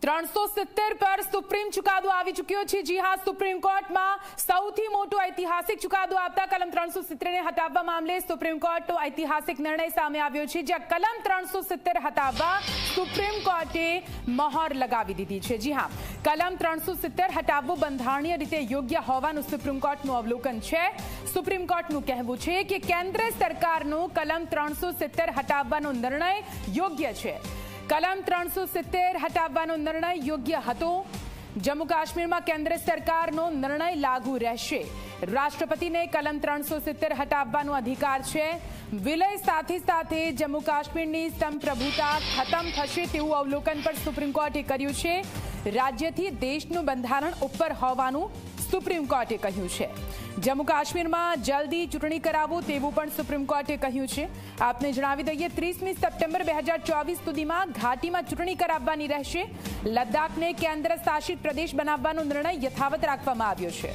370 પર સુપ્રીમ ચુકાદો આવી ચૂક્યો છે। જી હા, સુપ્રીમ કોર્ટમાં સૌથી મોટો ઐતિહાસિક ચુકાદો આપતા કલમ 370 ને હટાવવા મામલે સુપ્રીમ કોર્ટનો ઐતિહાસિક નિર્ણય સામે આવ્યો છે, જ્યાં કલમ 370 હટાવવા સુપ્રીમ કોર્ટે મહોર લગાવી દીધી છે। જી હા, કલમ 370 હટાવવું બંધારણીય રીતે યોગ્ય હોવાનું સુપ્રીમ કોર્ટનું અવલોકન છે। સુપ્રીમ કોર્ટનું કહેવું છે કે કેન્દ્ર સરકારનો કલમ 370 હટાવવાનો નિર્ણય યોગ્ય છે। કલમ 370 હટાવવાનો નિર્ણય યોગ્ય હતો। જમ્મુ કાશ્મીરમાં કેન્દ્ર સરકારનો નિર્ણય લાગુ રહેશે। રાષ્ટ્રપતિને કલમ 370 હટાવવાનો અધિકાર છે। વિલય સાથે સાથે જમ્મુ કાશ્મીરની સંપ્રભુતા ખતમ થશે તેવું અવલોકન પણ સુપ્રીમ કોર્ટે કર્યું છે। રાજ્યથી દેશનું બંધારણ ઉપર હોવાનું સુપ્રીમ કોર્ટે કહ્યું છે। જમ્મુ કાશ્મીરમાં જલ્દી ચૂંટણી કરાવો તેવું પણ સુપ્રીમ કોર્ટે કહ્યું છે। આપને જણાવી દઈએ, 30મી સપ્ટેમ્બર 2024 સુધીમાં ઘાટીમાં ચૂંટણી કરાવવાની રહેશે। લદ્દાખને કેન્દ્ર શાસિત પ્રદેશ બનાવવાનો નિર્ણય યથાવત રાખવામાં આવ્યો છે।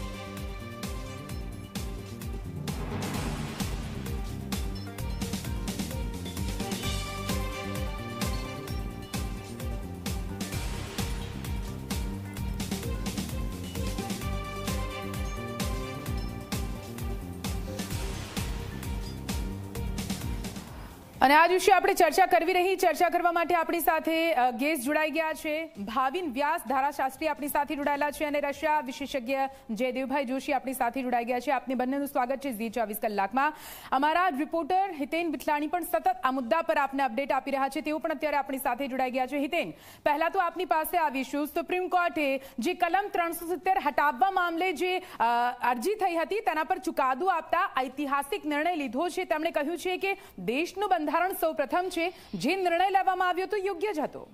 અને આજ વિશે આપણે ચર્ચા કરવી રહી। ચર્ચા કરવા માટે આપણી સાથે ગેસ્ટ જોડાઈ ગયા છે। ભાવિન વ્યાસ ધારાશાસ્ત્રી આપણી સાથે જોડાયેલા છે અને રશિયા વિશેષજ્ઞ જયદેવભાઈ જોશી આપણી સાથે જોડાઈ ગયા છે। આપને બંનેનું સ્વાગત છે ઝી 24 કલાકમાં। અમારા રિપોર્ટર હિતેન વિઠલાણી પણ સતત આ મુદ્દા પર આપને અપડેટ આપી રહ્યા છે, તેઓ પણ અત્યારે આપણી સાથે જોડાઈ ગયા છે। હિતેન, પહેલા તો આપની પાસે આવીશું। સુપ્રીમ કોર્ટે જે કલમ 370 હટાવવા મામલે જે અરજી થઈ હતી તેના પર ચુકાદો આપતા ઐતિહાસિક નિર્ણય લીધો છે। તેમણે કહ્યું છે કે દેશનું બંધારણ સૌપ્રથમ છે, જે નિર્ણય લેવામાં આવ્યો તો યોગ્ય જ હતો।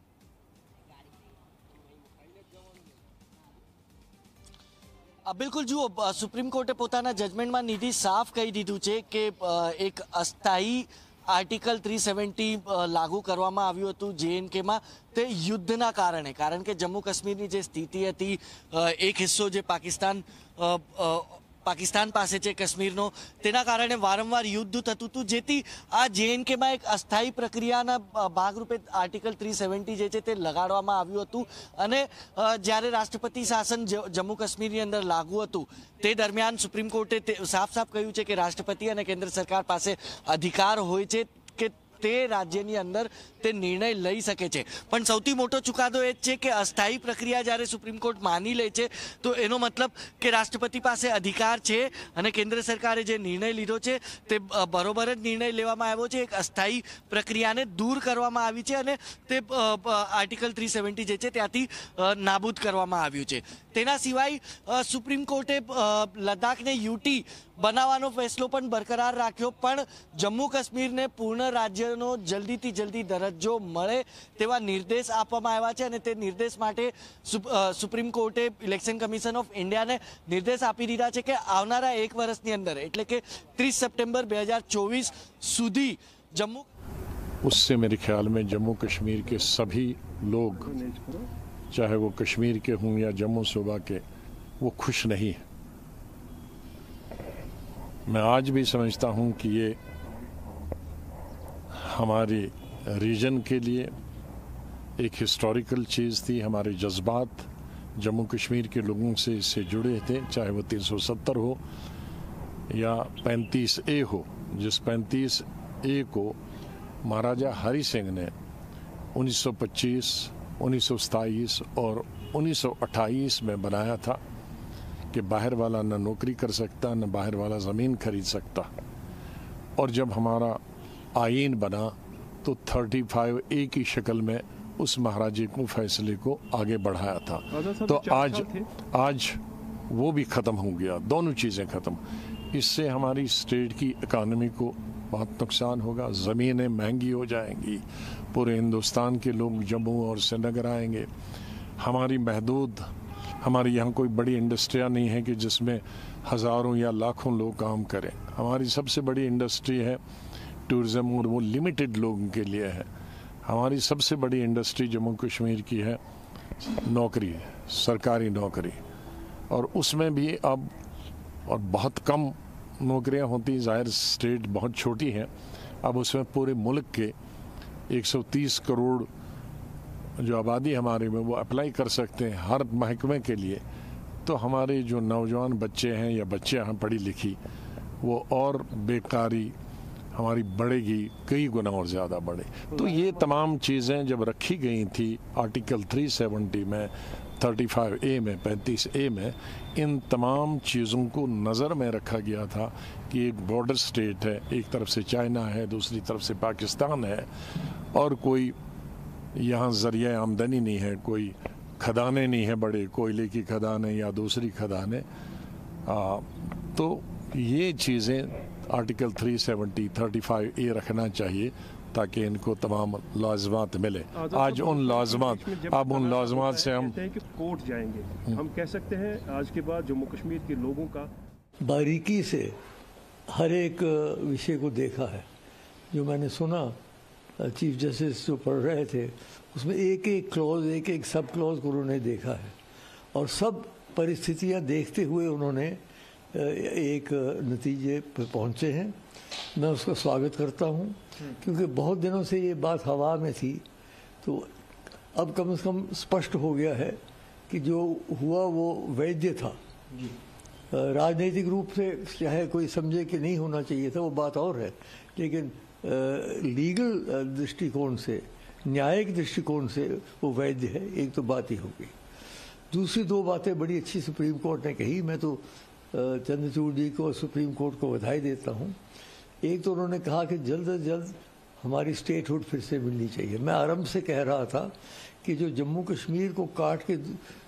બિલકુલ, જુઓ, સુપ્રીમ કોર્ટે પોતાના જજમેન્ટમાં નીતિ સાફ કહી દીધું છે કે એક અસ્થાયી આર્ટિકલ 370 લાગુ કરવામાં આવ્યું હતું JNKમાં, તે યુદ્ધના કારણે। કારણ કે જમ્મુ કાશ્મીરની જે સ્થિતિ હતી, એક હિસ્સો જે પાકિસ્તાન પાસે છે કાશ્મીરનો, તેના કારણે વારંવાર યુદ્ધ થતું હતું, જેથી આ JNKમાં એક અસ્થાયી પ્રક્રિયાના ભાગરૂપે આર્ટિકલ 370 જે છે તે લગાડવામાં આવ્યું હતું। અને જ્યારે રાષ્ટ્રપતિ શાસન જમ્મુ કાશ્મીરની અંદર લાગુ હતું તે દરમિયાન સુપ્રીમ કોર્ટે સાફ કહ્યું છે કે રાષ્ટ્રપતિ અને કેન્દ્ર સરકાર પાસે અધિકાર હોય છે કે તે રાજ્યની અંદર તે નિર્ણય લઈ શકે છે। પણ સૌથી મોટો ચુકાદો એ છે કે અસ્થાયી પ્રક્રિયા જ્યારે સુપ્રીમ કોર્ટ માની લે છે તો એનો મતલબ કે રાષ્ટ્રપતિ પાસે અધિકાર છે અને કેન્દ્ર સરકારે જે નિર્ણય લીધો છે તે બરોબર જ નિર્ણય લેવામાં આવ્યો છે। એક અસ્થાયી પ્રક્રિયાને દૂર કરવામાં આવી છે અને તે આર્ટિકલ 370 જે છે ત્યાંથી નાબૂદ કરવામાં આવ્યું છે। તેના સિવાય સુપ્રીમ કોર્ટે લદ્દાખને યુટી બનાવવાનો ફેસલો પણ બરકરાર રાખ્યો, પણ જમ્મુ કાશ્મીરને પૂર્ણ રાજ્યનો જલ્દીથી જલ્દી દરજ્જો મળે તેવા નિર્દેશ આપવામાં આવ્યા છે। અને તે નિર્દેશ માટે સુપ્રીમ કોર્ટે ઇલેક્શન કમિશન ઓફ ઇન્ડિયાને નિર્દેશ આપી દીધા છે કે આવનારા એક વર્ષની અંદર, એટલે કે 30 સપ્ટેમ્બર 2024 સુધી જમ્મુ, उससे मेरे ख्याल में जम्मू कश्मीर के सभी लोग, चाहे वो कश्मीर के हों या जम्मू सूबा के, वो खुश नहीं है। मैं आज भी समझता हूं कि ये हमारे रीजन के लिए एक हिस्टोरिकल चीज़ थी। हमारे जज्बात जम्मू कश्मीर के लोगों से इससे जुड़े थे, चाहे वो 370 हो या 35A हो, जिस 35A को महाराजा हरि सिंह ने 1925, 1927 और 1928 में बनाया था कि बाहर वाला न नौकरी कर सकता, न बाहर वाला ज़मीन खरीद सकता। और जब हमारा आईन बना तो 35A की शक्ल में उस महाराजे को फैसले को आगे बढ़ाया था। तो आज वो भी ख़त्म हो गया, दोनों चीज़ें ख़त्म। इससे हमारी स्टेट की इकानमी को बहुत नुकसान होगा, ज़मीनें महंगी हो जाएंगी, पूरे हिंदुस्तान के लोग जम्मू और श्रीनगर आएंगे। हमारे यहाँ कोई बड़ी इंडस्ट्रियाँ नहीं है कि जिसमें हज़ारों या लाखों लोग काम करें। हमारी सबसे बड़ी इंडस्ट्री है टूरिज़्म, और वो लिमिटेड लोगों के लिए है। हमारी सबसे बड़ी इंडस्ट्री जम्मू कश्मीर की है नौकरी, सरकारी नौकरी, और उसमें भी अब और बहुत कम नौकरियां होती। ज़ाहिर स्टेट बहुत छोटी है, अब उसमें पूरे मुल्क के 130 करोड़ जो आबादी हमारे में वो अप्लाई कर सकते हैं हर महकमे के लिए, तो हमारे जो नौजवान बच्चे हैं या बच्चियां हैं पढ़ी लिखी, वो और बेकारी हमारी बढ़ेगी, कई गुना और ज़्यादा बढ़े। तो ये तमाम चीज़ें जब रखी गई थी आर्टिकल 370 में, 35A में, 35A में, इन तमाम चीज़ों को नज़र में रखा गया था कि एक बॉर्डर स्टेट है, एक तरफ से चाइना है, दूसरी तरफ से पाकिस्तान है, और कोई यहाँ ज़रिया आमदनी नहीं है, कोई खदानें नहीं है, बड़े कोयले की खदानें या दूसरी खदानें। तो ये चीज़ें आर्टिकल 370, 35A रखना चाहिए ताकि इनको तमाम लाज़िमात मिले। आज उन लाज़िमात, अब उन लाज़िमात से हम कहते हैं कि कोर्ट जाएंगे, हम कह सकते हैं आज के बाद जम्मू कश्मीर के लोगों का बारीकी से हर एक विषय को देखा है। जो मैंने सुना चीफ जस्टिस जो पढ़ रहे थे, उसमें एक एक क्लॉज, एक एक सब क्लॉज को उन्होंने देखा है, और सब परिस्थितियां देखते हुए उन्होंने एक नतीजे पर पहुंचे हैं। मैं उसका स्वागत करता हूं, क्योंकि बहुत दिनों से ये बात हवा में थी, तो अब कम से कम स्पष्ट हो गया है कि जो हुआ वो वैध था। राजनीतिक रूप से चाहे कोई समझे कि नहीं होना चाहिए था, वो बात और है, लेकिन लीगल दृष्टिकोण से, न्यायिक दृष्टिकोण से वो वैध है। एक तो बात ही होगी। दूसरी दो बातें बड़ी अच्छी सुप्रीम कोर्ट ने कही। मैं तो चंद्रचूड़ जी को, सुप्रीम कोर्ट को बधाई देता हूँ। एक तो उन्होंने कहा कि जल्द से जल्द हमारी स्टेटहुड फिर से मिलनी चाहिए। मैं आरंभ से कह रहा था कि जो जम्मू कश्मीर को काट के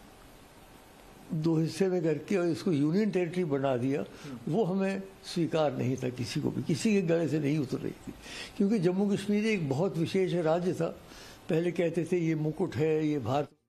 दो हिस्से में करके और इसको यूनियन टेरिटरी बना दिया, वो हमें स्वीकार नहीं था, किसी को भी, किसी के गले से नहीं उतर रही थी। क्योंकि जम्मू कश्मीर एक बहुत विशेष राज्य था। पहले कहते थे ये मुकुट है, ये भारत